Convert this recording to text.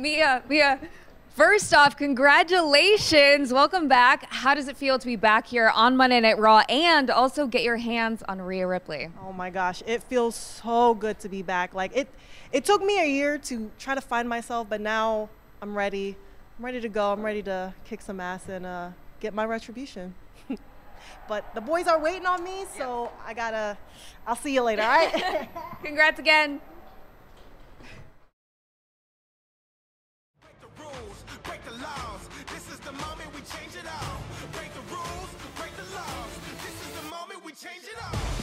Mia, first off, congratulations. Welcome back. How does it feel to be back here on Monday Night Raw and also get your hands on Rhea Ripley? Oh my gosh, it feels so good to be back. Like it took me a year to try to find myself, but now I'm ready. I'm ready to go. I'm ready to kick some ass and get my retribution. But the boys are waiting on me, so I'll see you later, all right? Congrats again. Break the rules, break the laws. This is the moment we change it all. Break the rules, break the laws. This is the moment we change it all.